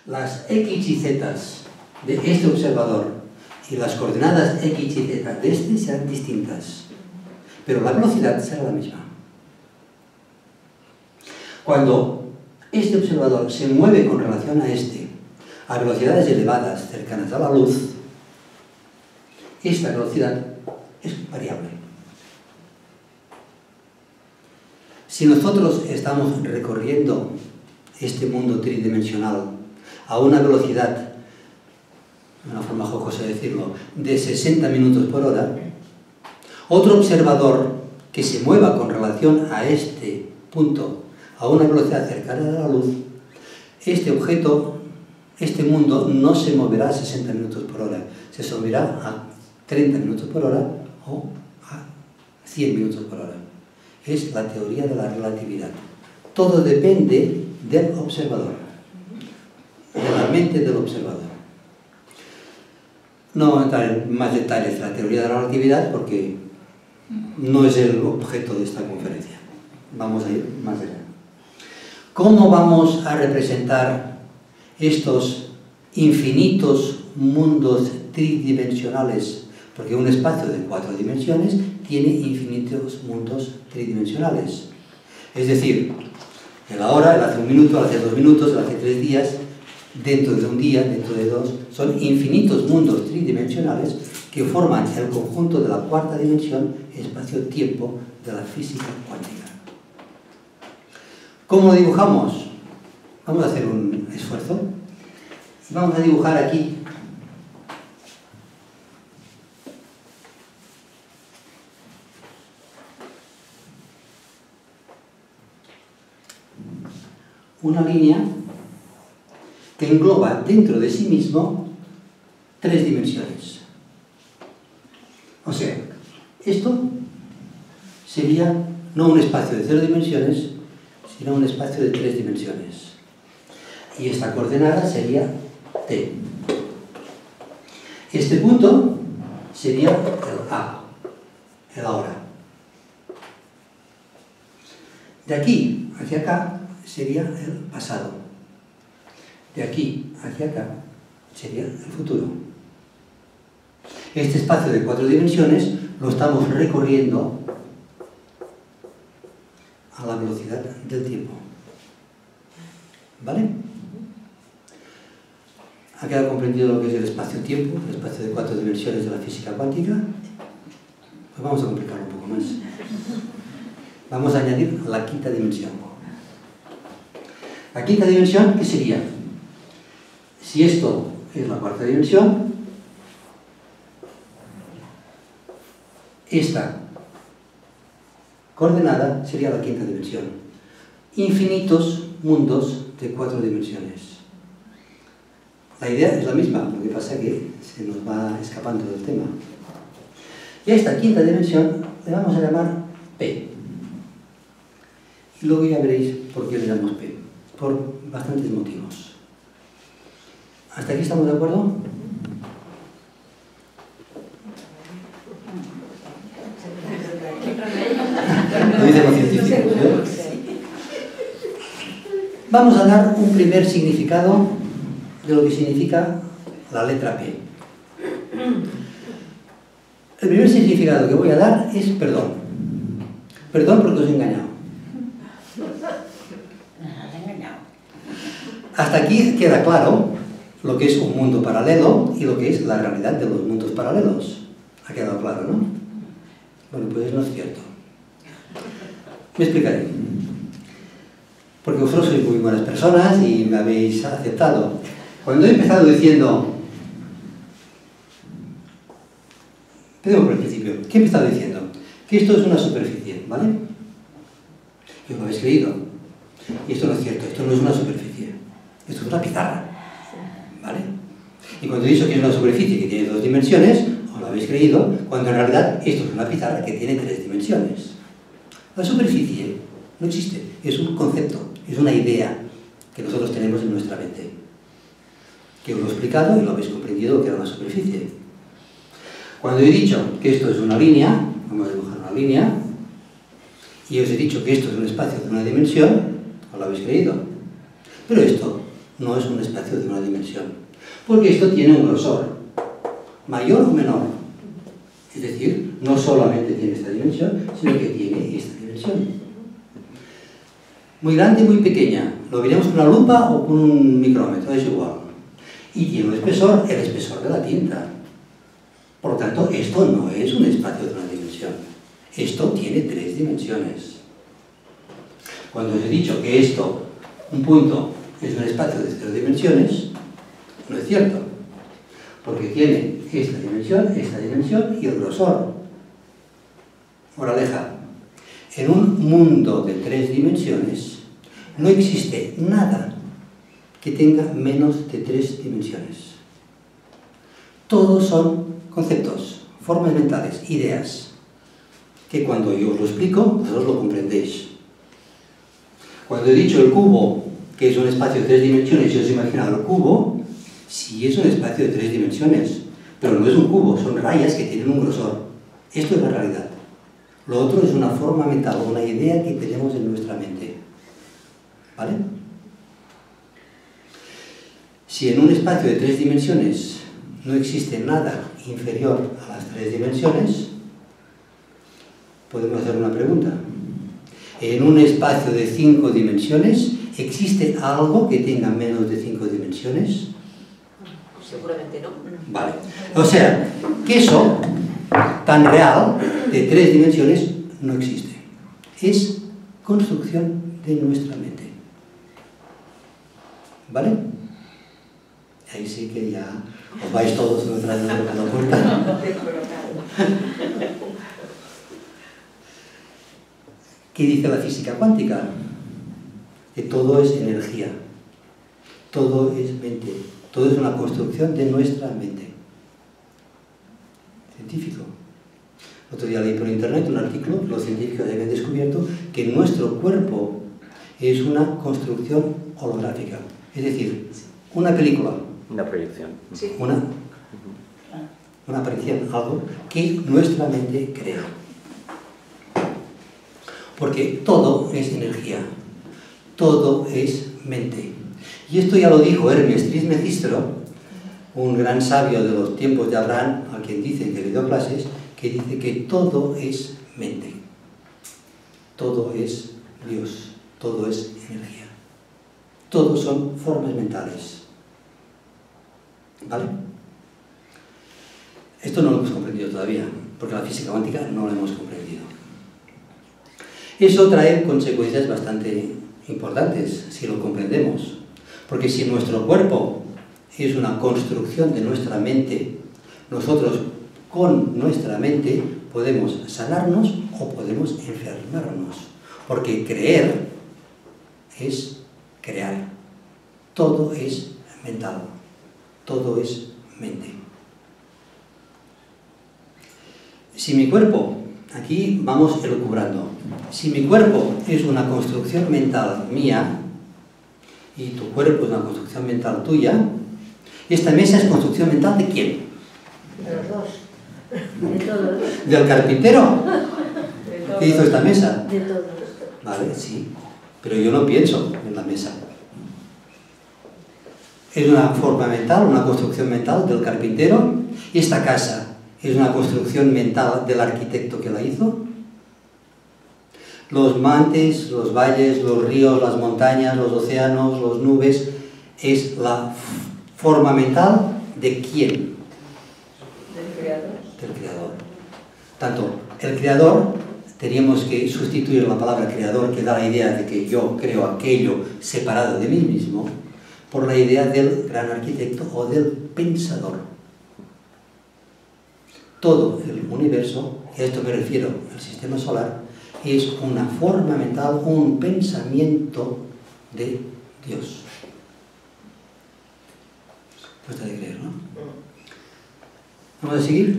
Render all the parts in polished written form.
las x y z de este observador y las coordenadas x y z de este serán distintas, pero la velocidad será la misma. Cuando este observador se mueve con relación a este a velocidades elevadas cercanas a la luz, esta velocidad es variable. Si nosotros estamos recorriendo este mundo tridimensional a una velocidad, una forma jocosa de decirlo, de 60 minutos por hora, otro observador que se mueva con relación a este punto a una velocidad cercana a la luz, este objeto, este mundo, no se moverá a 60 minutos por hora, se moverá a 30 minutos por hora o a 100 minutos por hora. Es la teoría de la relatividad. Todo depende del observador, de la mente del observador. No entrar en más detalles de la teoría de la relatividad porque no es el objeto de esta conferencia. Vamos a ir más allá. ¿Cómo vamos a representar estos infinitos mundos tridimensionales? Porque un espacio de 4 dimensiones tiene infinitos mundos tridimensionales. Es decir, el ahora, el hace un minuto, el hace 2 minutos, el hace 3 días, dentro de un día, dentro de 2, son infinitos mundos tridimensionales que forman el conjunto de la 4ª dimensión, espacio-tiempo, de la física cuántica. ¿Cómo lo dibujamos? Vamos a hacer un esfuerzo. Vamos a dibujar aquí una línea que engloba dentro de sí mismo 3 dimensiones. O sea, esto sería no un espacio de 0 dimensiones, sino un espacio de 3 dimensiones. Y esta coordenada sería T. Este punto sería el A, el ahora. De aquí hacia acá sería el pasado. De aquí hacia acá sería el futuro. Este espacio de 4 dimensiones lo estamos recorriendo a la velocidad del tiempo. ¿Vale? ¿Ha quedado comprendido lo que es el espacio-tiempo, el espacio de 4 dimensiones de la física cuántica? Pues vamos a complicarlo un poco más. Vamos a añadir la 5ª dimensión. La 5ª dimensión, ¿qué sería? Si esto es la 4ª dimensión, esta coordenada sería la 5ª dimensión. Infinitos mundos de 4 dimensiones. La idea es la misma, lo que pasa es que se nos va escapando del tema. Y a esta 5ª dimensión le vamos a llamar P. Y luego ya veréis por qué le llamamos P. Por bastantes motivos. ¿Hasta aquí estamos de acuerdo? Lo dicen los científicos, ¿eh? Vamos a dar un primer significado de lo que significa la letra P. El primer significado que voy a dar es perdón. Perdón porque os he engañado. Hasta aquí queda claro lo que es un mundo paralelo y lo que es la realidad de los mundos paralelos. Ha quedado claro, ¿no? Bueno, pues no es cierto. Me explicaré. Porque vosotros sois muy buenas personas y me habéis aceptado. Cuando he empezado diciendo... Empecemos por el principio. ¿Qué he empezado diciendo? Que esto es una superficie, ¿vale? Y os lo habéis creído. Y esto no es cierto, esto no es una superficie. Esto es una pizarra, ¿vale? Y cuando he dicho que es una superficie que tiene 2 dimensiones, os lo habéis creído, cuando en realidad esto es una pizarra que tiene 3 dimensiones. La superficie no existe, es un concepto, es una idea que nosotros tenemos en nuestra mente. Que os lo he explicado y lo habéis comprendido que era una superficie. Cuando he dicho que esto es una línea, vamos a dibujar una línea, y os he dicho que esto es un espacio de una dimensión, os lo habéis creído. Pero esto no es un espacio de una dimensión. Porque esto tiene un grosor, mayor o menor. Es decir, no solamente tiene esta dimensión, sino que tiene esta dimensión. Muy grande y muy pequeña. Lo veremos con una lupa o con un micrómetro, es igual. Y tiene un espesor, el espesor de la tinta. Por lo tanto, esto no es un espacio de una dimensión. Esto tiene 3 dimensiones. Cuando os he dicho que esto, un punto, es un espacio de 0 dimensiones, no es cierto. Porque tiene esta dimensión y el grosor. Moraleja. En un mundo de 3 dimensiones no existe nada que tenga menos de 3 dimensiones. Todos son conceptos, formas mentales, ideas, que cuando yo os lo explico, vosotros lo comprendéis. Cuando he dicho el cubo, que es un espacio de 3 dimensiones, y os imaginado el cubo, sí es un espacio de 3 dimensiones, pero no es un cubo, son rayas que tienen un grosor. Esto es la realidad. Lo otro es una forma mental, una idea que tenemos en nuestra mente. ¿Vale? Si en un espacio de 3 dimensiones no existe nada inferior a las 3 dimensiones, podemos hacer una pregunta. En un espacio de 5 dimensiones, ¿existe algo que tenga menos de 5 dimensiones? Seguramente no. Vale. O sea, que eso tan real de 3 dimensiones no existe. Es construcción de nuestra mente. ¿Vale? Ahí sí que ya os vais todos detrás de la puerta. ¿Qué dice la física cuántica? Que todo es energía, todo es mente, todo es una construcción de nuestra mente. Científico. Otro día leí por internet un artículo, los científicos habían descubierto que nuestro cuerpo es una construcción holográfica, es decir, una película. Una proyección. Sí. Una aparición, algo que nuestra mente crea. Porque todo es energía, todo es mente. Y esto ya lo dijo Hermes Trismegistro, un gran sabio de los tiempos de Abraham, a quien dicen que le dio clases, que dice que todo es mente, todo es Dios, todo es energía. Todos son formas mentales. ¿Vale? Esto no lo hemos comprendido todavía, porque la física cuántica no lo hemos comprendido. Eso trae consecuencias bastante importantes, si lo comprendemos. Porque si nuestro cuerpo es una construcción de nuestra mente, nosotros con nuestra mente podemos sanarnos o podemos enfermarnos. Porque creer es crear. Todo es mental. Todo es mente. Si mi cuerpo, aquí vamos elucubrando, si mi cuerpo es una construcción mental mía y tu cuerpo es una construcción mental tuya, esta mesa es construcción mental ¿de quién? De los dos. De todos. ¿Del carpintero? ¿Qué hizo esta mesa? De todos. Vale, sí, pero yo no pienso en la mesa. Es una forma mental, una construcción mental del carpintero. Y esta casa es una construcción mental del arquitecto que la hizo. Los montes, los valles, los ríos, las montañas, los océanos, las nubes, es la forma mental ¿de quién? Del creador. Del creador. Tanto el creador, teníamos que sustituir la palabra creador, que da la idea de que yo creo aquello separado de mí mismo, por la idea del gran arquitecto o del pensador. Todo el universo, y a esto me refiero al sistema solar, es una forma mental, un pensamiento de Dios. Cuesta de creer, ¿no? Vamos a seguir.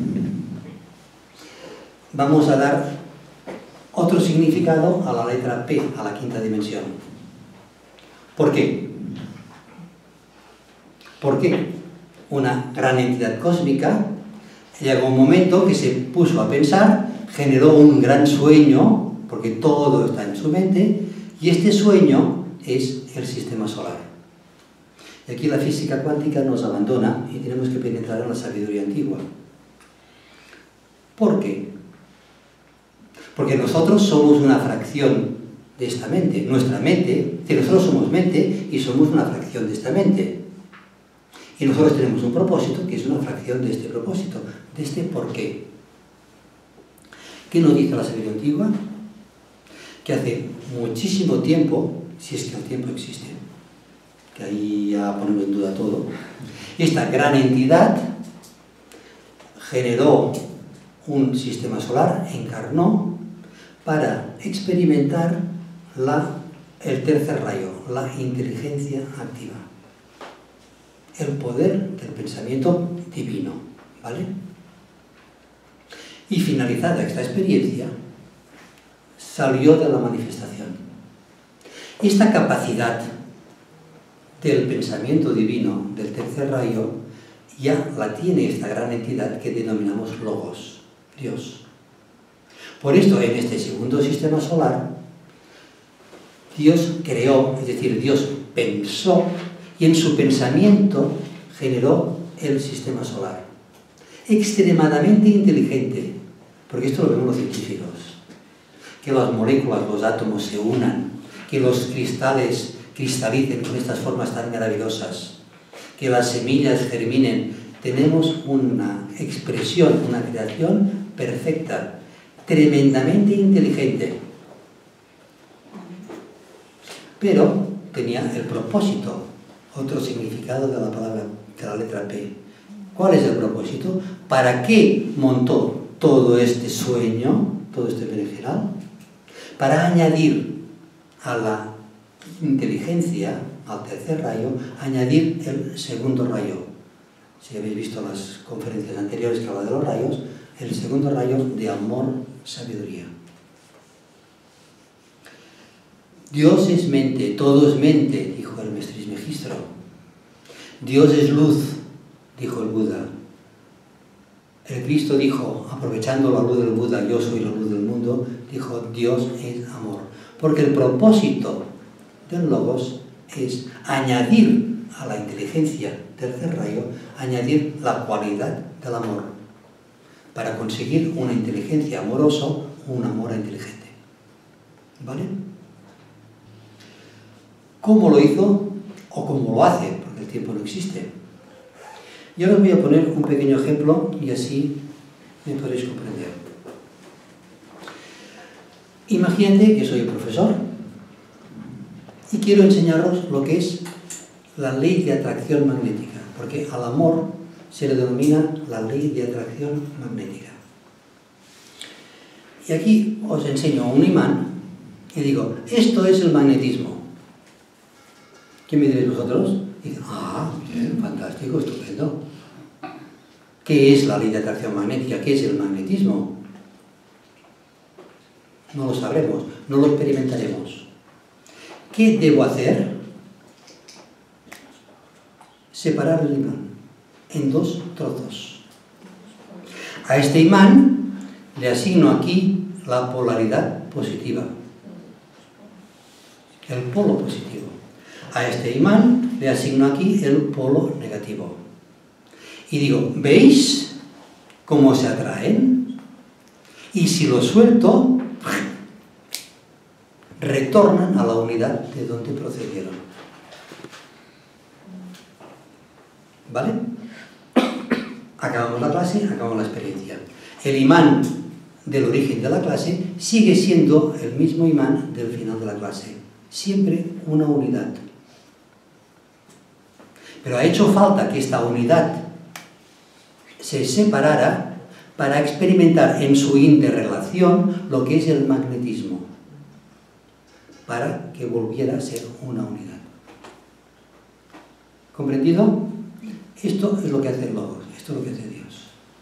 Vamos a dar otro significado a la letra P, a la quinta dimensión. ¿Por qué? Porque una gran entidad cósmica llegó un momento que se puso a pensar, generó un gran sueño, porque todo está en su mente, y este sueño es el sistema solar. Y aquí la física cuántica nos abandona y tenemos que penetrar en la sabiduría antigua. ¿Por qué? Porque nosotros somos una fracción de esta mente. Nuestra mente, que nosotros somos mente y somos una fracción de esta mente. Y nosotros tenemos un propósito que es una fracción de este propósito, de este por qué. ¿Qué nos dice la sabiduría antigua? Que hace muchísimo tiempo, si es que el tiempo existe, que ahí ya ponemos en duda todo, esta gran entidad generó un sistema solar, encarnó para experimentar el tercer rayo, la inteligencia activa, el poder del pensamiento divino, ¿vale? Y finalizada esta experiencia, salió de la manifestación. Esta capacidad del pensamiento divino, del tercer rayo, ya la tiene esta gran entidad que denominamos Logos, Dios. Por esto, en este segundo sistema solar, Dios creó, es decir, Dios pensó y en su pensamiento generó el sistema solar. Extremadamente inteligente, porque esto lo vemos los científicos, que las moléculas, los átomos se unan, que los cristales cristalicen con estas formas tan maravillosas, que las semillas germinen. Tenemos una expresión, una creación perfecta, tremendamente inteligente. Pero tenía el propósito, otro significado de la palabra, de la letra P. ¿Cuál es el propósito? ¿Para qué montó todo este sueño, todo este berenjenal? Para añadir a la inteligencia, al tercer rayo, añadir el segundo rayo. Si habéis visto las conferencias anteriores que habla de los rayos, el segundo rayo de amor, sabiduría. Dios es mente, todo es mente, dijo el Maestro Trismegistro. Dios es luz, dijo el Buda. El Cristo dijo, aprovechando la luz del Buda, yo soy la luz del mundo, dijo, Dios es amor. Porque el propósito del Logos es añadir a la inteligencia tercer rayo, añadir la cualidad del amor, para conseguir una inteligencia amorosa, un amor inteligente. ¿Vale? ¿Cómo lo hizo o cómo lo hace? Porque el tiempo no existe. Yo os voy a poner un pequeño ejemplo y así me podréis comprender. Imagínate que soy profesor y quiero enseñaros lo que es la ley de atracción magnética, porque al amor se le denomina la ley de atracción magnética. Y aquí os enseño un imán y digo, esto es el magnetismo. ¿Qué me diréis vosotros? Y digo, bien, fantástico, estupendo. ¿Qué es la ley de atracción magnética? ¿Qué es el magnetismo? No lo sabremos, no lo experimentaremos. ¿Qué debo hacer? Separar el imán en dos trozos. A este imán le asigno aquí la polaridad positiva, el polo positivo. A este imán le asigno aquí el polo negativo. Y digo, ¿veis cómo se atraen? Y si lo suelto, retornan a la unidad de donde procedieron. ¿Vale? Acabamos la clase, acabamos la experiencia. El imán del origen de la clase sigue siendo el mismo imán del final de la clase. Siempre una unidad. Pero ha hecho falta que esta unidad se separara para experimentar en su interrelación lo que es el magnetismo, para que volviera a ser una unidad. ¿Comprendido? Esto es lo que hace el Logos, esto es lo que hace Dios.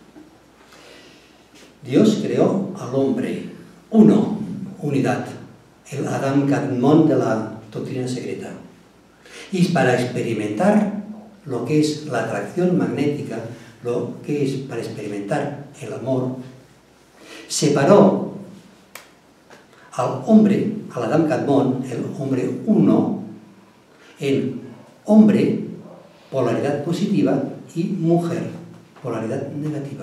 Dios creó al hombre, uno, unidad, el Adam Kadmon de la doctrina secreta. Y para experimentar lo que es la atracción magnética, lo que es para experimentar el amor, separó al hombre, al Adam Kadmon, el hombre uno, en hombre polaridad positiva, y mujer, polaridad negativa.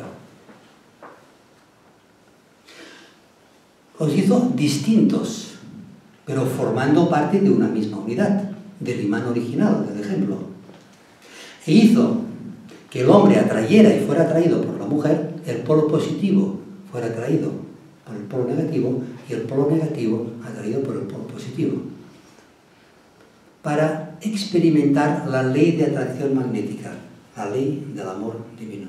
Los hizo distintos, pero formando parte de una misma unidad, del imán original, del ejemplo. E hizo que el hombre atrayera y fuera atraído por la mujer, el polo positivo fuera atraído por el polo negativo y el polo negativo atraído por el polo positivo, para experimentar la ley de atracción magnética, la ley del amor divino.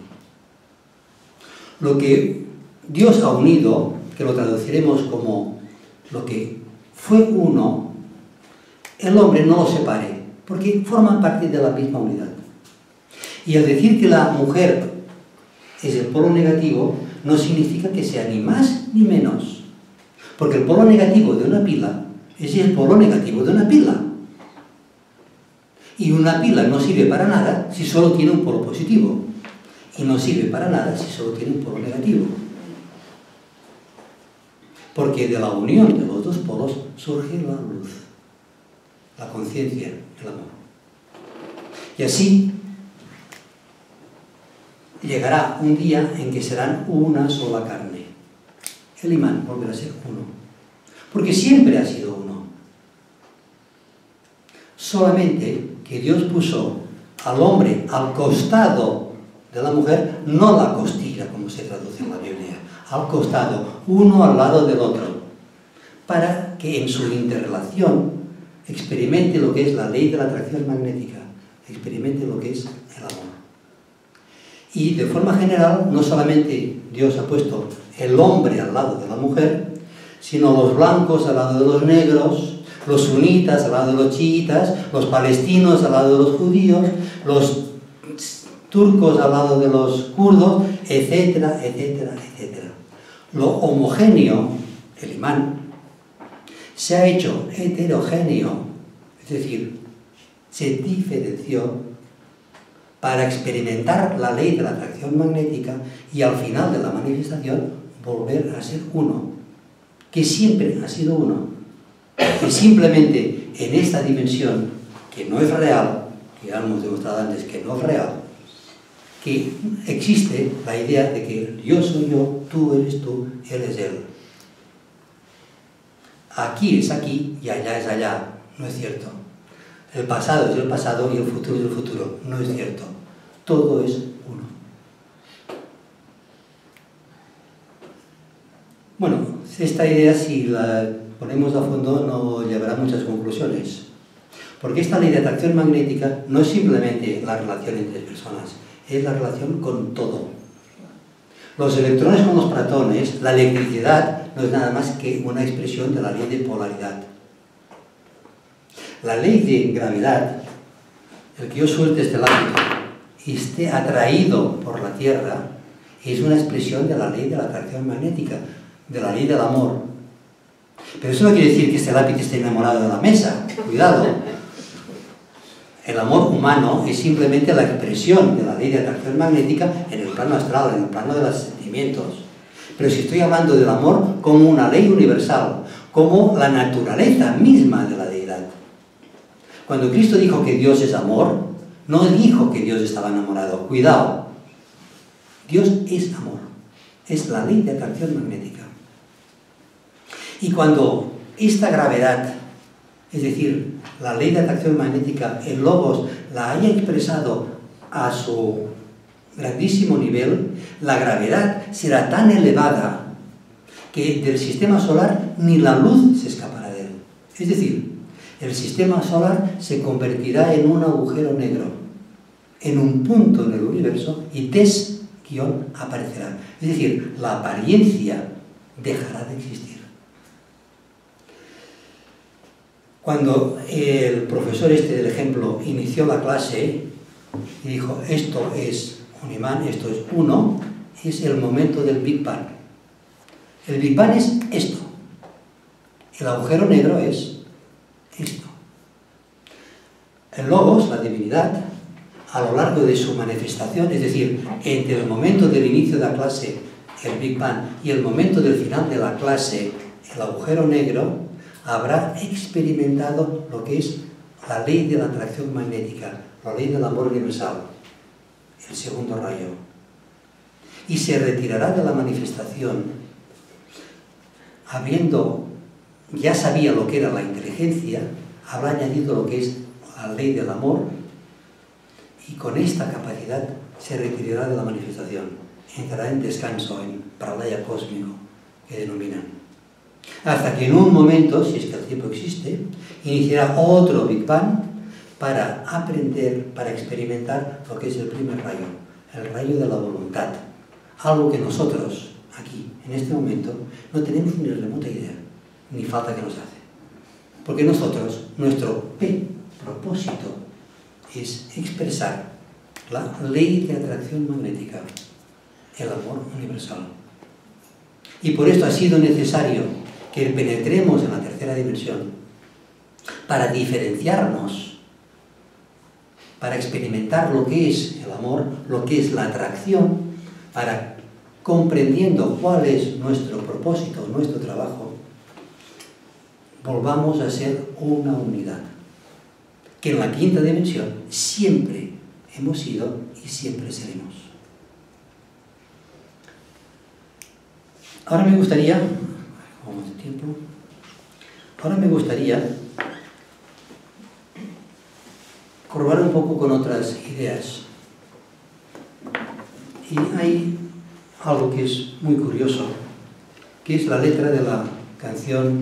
Lo que Dios ha unido, que lo traduciremos como lo que fue uno, el hombre no lo separe, porque forman parte de la misma unidad. Y al decir que la mujer es el polo negativo, no significa que sea ni más ni menos, porque el polo negativo de una pila es el polo negativo de una pila. Y una pila no sirve para nada si solo tiene un polo positivo, y no sirve para nada si solo tiene un polo negativo. Porque de la unión de los dos polos surge la luz, la conciencia, el amor. Y así llegará un día en que serán una sola carne. El imán volverá a ser uno, porque siempre ha sido uno. Solamente que Dios puso al hombre al costado de la mujer, no la costilla, como se traduce en la Biblia, al costado, uno al lado del otro, para que en su interrelación experimente lo que es la ley de la atracción magnética, experimente lo que es el amor. Y de forma general, no solamente Dios ha puesto el hombre al lado de la mujer, sino los blancos al lado de los negros, los sunitas al lado de los chiitas, los palestinos al lado de los judíos, los turcos al lado de los kurdos, etcétera, etcétera, etcétera. Lo homogéneo, el imán, se ha hecho heterogéneo, es decir, se diferenció para experimentar la ley de la atracción magnética y al final de la manifestación volver a ser uno, que siempre ha sido uno, que simplemente en esta dimensión, que no es real, que ya hemos demostrado antes que no es real, que existe la idea de que yo soy yo, tú eres tú, él es él. Aquí es aquí y allá es allá, no es cierto. El pasado es el pasado y el futuro es el futuro, no es cierto. Todo es uno. Bueno, esta idea, si la ponemos a fondo, nos llevará a muchas conclusiones. Porque esta ley de atracción magnética no es simplemente la relación entre personas, es la relación con todo. Los electrones con los protones, la electricidad, no es nada más que una expresión de la ley de polaridad. La ley de gravedad, el que yo suelte este lápiz y esté atraído por la Tierra, es una expresión de la ley de la atracción magnética, de la ley del amor. Pero eso no quiere decir que este lápiz esté enamorado de la mesa, cuidado. El amor humano es simplemente la expresión de la ley de atracción magnética en el plano astral, en el plano de los sentimientos. Pero si estoy hablando del amor como una ley universal, como la naturaleza misma de la deidad. Cuando Cristo dijo que Dios es amor, no dijo que Dios estaba enamorado. Cuidado. Dios es amor. Es la ley de atracción magnética. Y cuando esta gravedad, es decir, la ley de atracción magnética, el Logos, la haya expresado a su grandísimo nivel, la gravedad será tan elevada que del sistema solar ni la luz se escapará de él. Es decir, el sistema solar se convertirá en un agujero negro, en un punto en el universo, y Tes-guión aparecerá. Es decir, la apariencia dejará de existir. Cuando el profesor este del ejemplo inició la clase y dijo, esto es un imán, esto es uno, es el momento del Big Bang. El Big Bang es esto. El agujero negro es esto. El Logos, la divinidad, a lo largo de su manifestación, es decir, entre el momento del inicio de la clase, el Big Bang, y el momento del final de la clase, el agujero negro, habrá experimentado lo que es la ley de la atracción magnética, la ley del amor universal, el segundo rayo, y se retirará de la manifestación, ya sabía lo que era la inteligencia, habrá añadido lo que es la ley del amor, y con esta capacidad se retirará de la manifestación, entrará en descanso, en pralaya cósmico, que denominan. Hasta que en un momento, si es que el tiempo existe, iniciará otro Big Bang para aprender, para experimentar lo que es el primer rayo, el rayo de la voluntad. Algo que nosotros, aquí, en este momento, no tenemos ni remota idea, ni falta que nos hace. Porque nosotros, nuestro propósito es expresar la ley de atracción magnética, el amor universal. Y por esto ha sido necesario que penetremos en la tercera dimensión para diferenciarnos, para experimentar lo que es el amor, lo que es la atracción, para comprendiendo cuál es nuestro propósito, nuestro trabajo, volvamos a ser una unidad. Que en la quinta dimensión siempre hemos sido y siempre seremos. Ahora me gustaría corroborar un poco con otras ideas. Y hay algo que es muy curioso, que es la letra de la canción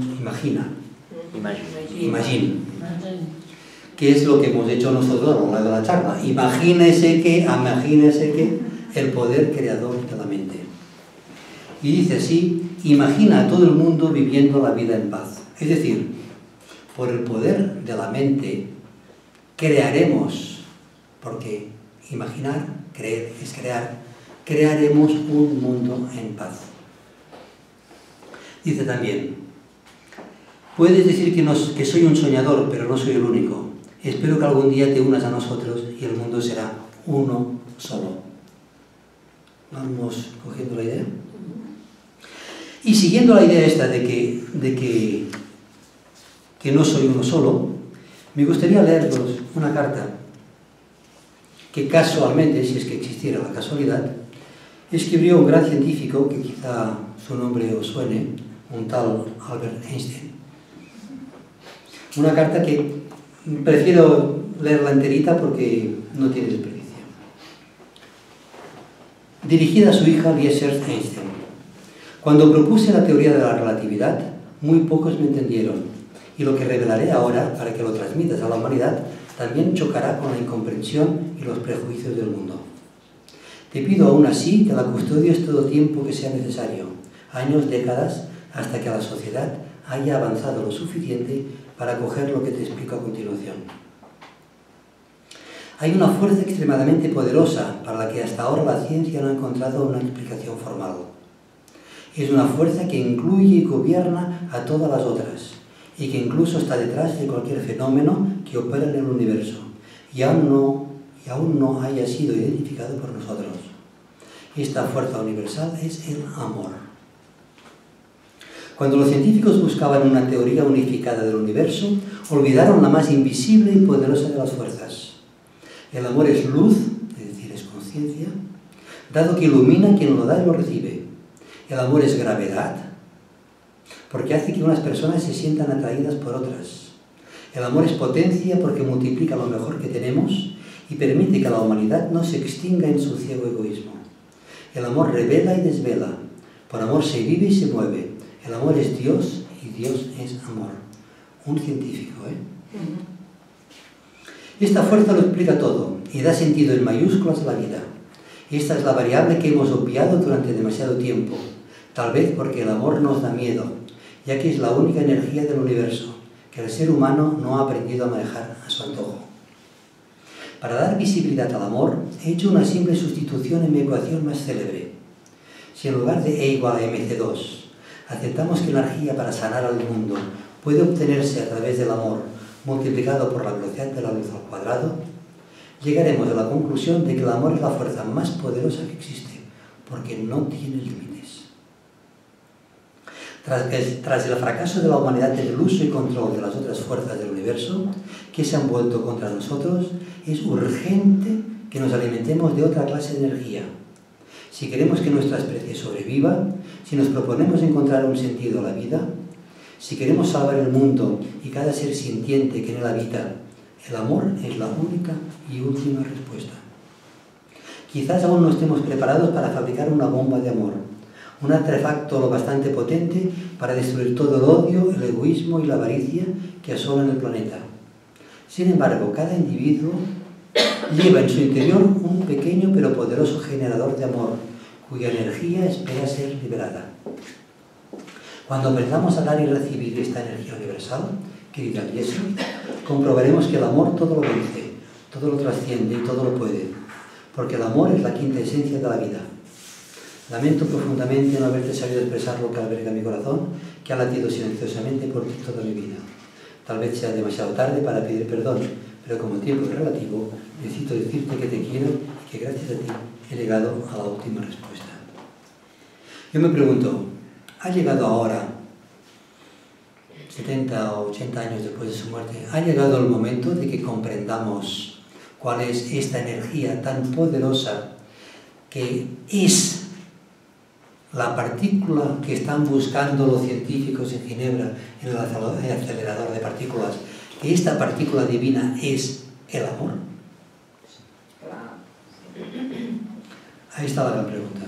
Imagine, que es lo que hemos hecho nosotros a lo largo de la charla. Imagínese que el poder creador de la mente. Y dice así: imagina a todo el mundo viviendo la vida en paz. Es decir, por el poder de la mente crearemos, porque imaginar, creer es crear, crearemos un mundo en paz. Dice también: puedes decir que soy un soñador, pero no soy el único. Espero que algún día te unas a nosotros y el mundo será uno solo. ¿Vamos cogiendo la idea? Y siguiendo la idea esta de que no soy uno solo, me gustaría leeros una carta que casualmente, si es que existiera la casualidad, escribió un gran científico, que quizá su nombre os suene, un tal Albert Einstein. Una carta que prefiero leerla enterita porque no tiene desperdicio. Dirigida a su hija Eliezer Einstein. Cuando propuse la teoría de la relatividad, muy pocos me entendieron, y lo que revelaré ahora, para que lo transmitas a la humanidad, también chocará con la incomprensión y los prejuicios del mundo. Te pido aún así que la custodies todo tiempo que sea necesario, años, décadas, hasta que la sociedad haya avanzado lo suficiente para coger lo que te explico a continuación. Hay una fuerza extremadamente poderosa para la que hasta ahora la ciencia no ha encontrado una explicación formal. Es una fuerza que incluye y gobierna a todas las otras, y que incluso está detrás de cualquier fenómeno que opera en el universo, y aún no haya sido identificado por nosotros. Esta fuerza universal es el amor. Cuando los científicos buscaban una teoría unificada del universo, olvidaron la más invisible y poderosa de las fuerzas. El amor es luz, es decir, es conciencia, dado que ilumina a quien lo da y lo recibe. El amor es gravedad, porque hace que unas personas se sientan atraídas por otras. El amor es potencia, porque multiplica lo mejor que tenemos y permite que la humanidad no se extinga en su ciego egoísmo. El amor revela y desvela. Por amor se vive y se mueve. El amor es Dios y Dios es amor. Un científico, Esta fuerza lo explica todo y da sentido en mayúsculas a la vida. Esta es la variable que hemos obviado durante demasiado tiempo, tal vez porque el amor nos da miedo, ya que es la única energía del universo que el ser humano no ha aprendido a manejar a su antojo. Para dar visibilidad al amor, he hecho una simple sustitución en mi ecuación más célebre. Si en lugar de E igual a mc2, aceptamos que la energía para sanar al mundo puede obtenerse a través del amor multiplicado por la velocidad de la luz al cuadrado, llegaremos a la conclusión de que el amor es la fuerza más poderosa que existe, porque no tiene límites. Tras el fracaso de la humanidad en el uso y control de las otras fuerzas del universo que se han vuelto contra nosotros, es urgente que nos alimentemos de otra clase de energía. Si queremos que nuestra especie sobreviva, si nos proponemos encontrar un sentido a la vida, si queremos salvar el mundo y cada ser sintiente que en él habita, el amor es la única y última respuesta. Quizás aún no estemos preparados para fabricar una bomba de amor, un artefacto lo bastante potente para destruir todo el odio, el egoísmo y la avaricia que asolan el planeta. Sin embargo, cada individuo lleva en su interior un pequeño pero poderoso generador de amor, cuya energía espera ser liberada. Cuando aprendamos a dar y recibir esta energía universal, querida Iglesia, comprobaremos que el amor todo lo vence, todo lo trasciende y todo lo puede, porque el amor es la quinta esencia de la vida. Lamento profundamente no haberte sabido expresar lo que alberga mi corazón, que ha latido silenciosamente por ti toda mi vida. Tal vez sea demasiado tarde para pedir perdón, pero como el tiempo es relativo, necesito decirte que te quiero y que gracias a ti he llegado a la última respuesta. Yo me pregunto, ¿ha llegado ahora, 70 o 80 años después de su muerte, ha llegado el momento de que comprendamos cuál es esta energía tan poderosa que es la partícula que están buscando los científicos en Ginebra, en el acelerador de partículas, que esta partícula divina es el amor? Ahí está la gran pregunta.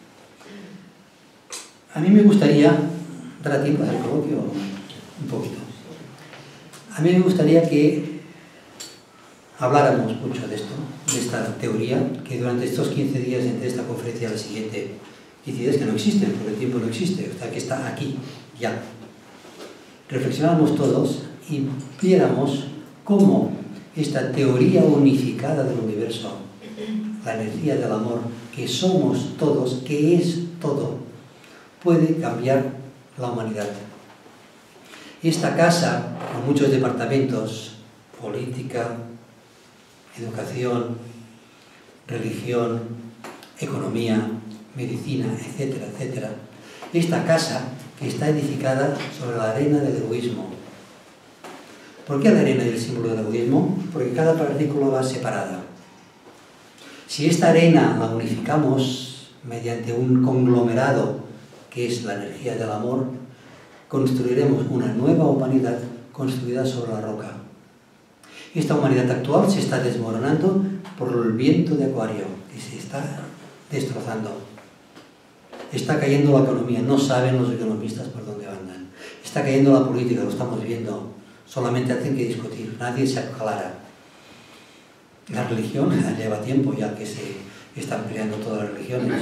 A mí me gustaría, ¿dará tiempo a hacer coloquio? Un poquito. A mí me gustaría que habláramos mucho de esto, de esta teoría, que durante estos 15 días, entre esta conferencia y la siguiente, 15 días que no existen, porque el tiempo no existe, o sea, que está aquí, ya. Reflexionáramos todos y viéramos cómo esta teoría unificada del universo, la energía del amor, que somos todos, que es todo, puede cambiar la humanidad. Esta casa, con muchos departamentos, política, educación, religión, economía, medicina, etcétera, etcétera, esta casa que está edificada sobre la arena del egoísmo. ¿Por qué la arena es el símbolo del egoísmo? Porque cada partícula va separada. Si esta arena la unificamos mediante un conglomerado que es la energía del amor, construiremos una nueva humanidad construida sobre la roca. Esta humanidad actual se está desmoronando por el viento de Acuario, que se está destrozando. Está cayendo la economía, no saben los economistas por dónde andan. Está cayendo la política, lo estamos viendo. Solamente hacen que discutir, nadie se aclara. La religión lleva tiempo ya que se están peleando todas las religiones.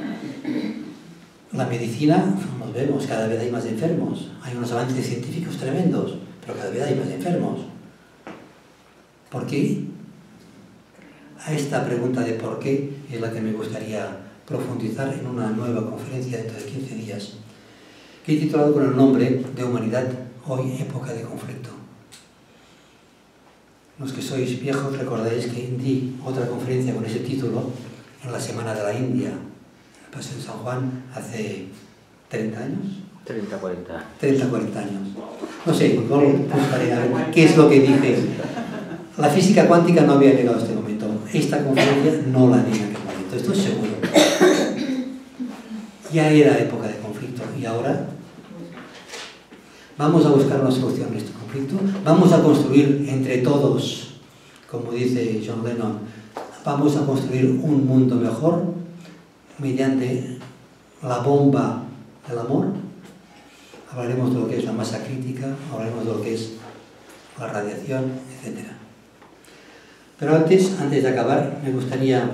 La medicina, nos vemos, cada vez hay más enfermos. Hay unos avances científicos tremendos, pero cada vez hay más enfermos. ¿Por qué? A esta pregunta de por qué es la que me gustaría profundizar en una nueva conferencia dentro de 15 días, que he titulado con el nombre de Humanidad, hoy época de conflicto. Los que sois viejos recordáis que di otra conferencia con ese título en la Semana de la India, en el Paseo de San Juan, hace 30 años. 30, 40. 30, 40 años. No sé, luego buscaré a ver qué es lo que dice. La física cuántica no había llegado a este momento. Esta conferencia no la di en aquel momento, estoy seguro. Ya era época de conflicto y ahora vamos a buscar una solución a este conflicto. Vamos a construir entre todos, como dice John Lennon, vamos a construir un mundo mejor mediante la bomba del amor. Hablaremos de lo que es la masa crítica, hablaremos de lo que es la radiación, etc. Pero antes de acabar, me gustaría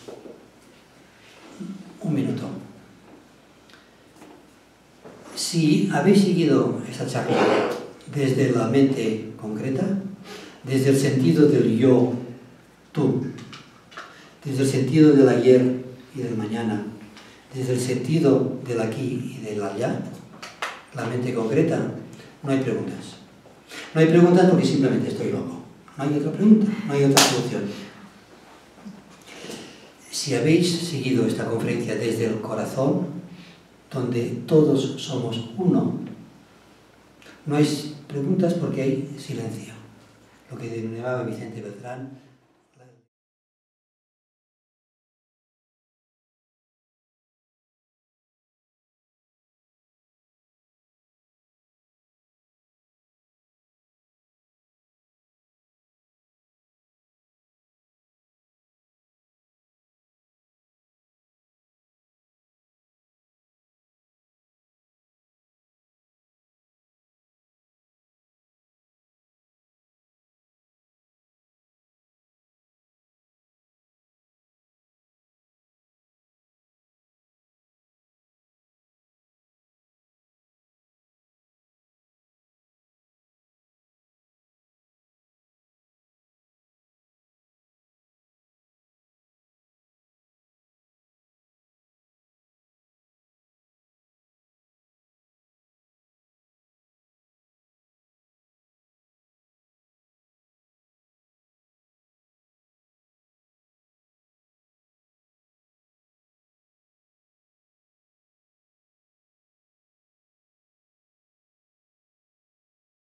un minuto. Si habéis seguido esta charla desde la mente concreta, desde el sentido del yo, tú, desde el sentido del ayer y del mañana, desde el sentido del aquí y del allá, la mente concreta, no hay preguntas. No hay preguntas porque simplemente estoy loco. No hay otra pregunta, no hay otra solución. Si habéis seguido esta conferencia desde el corazón, donde todos somos uno. No hay preguntas porque hay silencio. Lo que denominaba Vicente Beltrán